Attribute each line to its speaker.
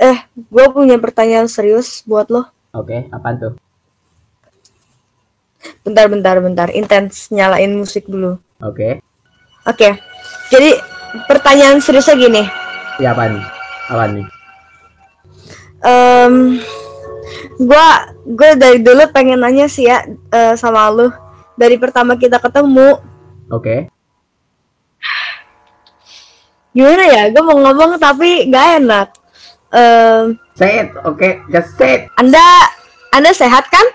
Speaker 1: Gue punya pertanyaan serius buat lo.
Speaker 2: Oke, apaan tuh?
Speaker 1: Bentar. Intens, nyalain musik dulu.
Speaker 2: Oke.
Speaker 1: Oke. Jadi pertanyaan seriusnya gini.
Speaker 2: Ya, apaan? Apaan nih?
Speaker 1: Gue dari dulu pengen nanya sih ya sama lo. Dari pertama kita ketemu.
Speaker 2: Oke.
Speaker 1: Gimana ya? Gue mau ngomong tapi gak enak.
Speaker 2: Say it, oke, just say it.
Speaker 1: Anda sehat kan?